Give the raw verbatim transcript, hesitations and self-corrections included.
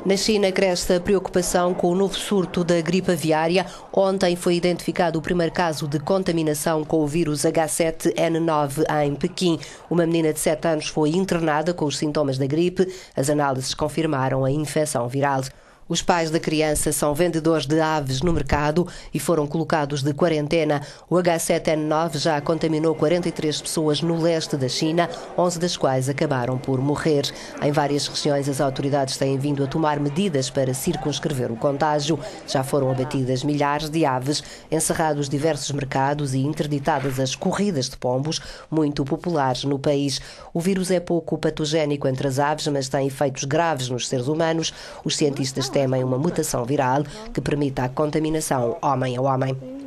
Na China cresce a preocupação com o novo surto da gripe aviária. Ontem foi identificado o primeiro caso de contaminação com o vírus H sete N nove em Pequim. Uma menina de sete anos foi internada com os sintomas da gripe. As análises confirmaram a infecção viral. Os pais da criança são vendedores de aves no mercado e foram colocados de quarentena. O H sete N nove já contaminou quarenta e três pessoas no leste da China, onze das quais acabaram por morrer. Em várias regiões, as autoridades têm vindo a tomar medidas para circunscrever o contágio. Já foram abatidas milhares de aves, encerrados diversos mercados e interditadas as corridas de pombos, muito populares no país. O vírus é pouco patogénico entre as aves, mas tem efeitos graves nos seres humanos. Os cientistas temem uma mutação viral que permita a contaminação homem a homem.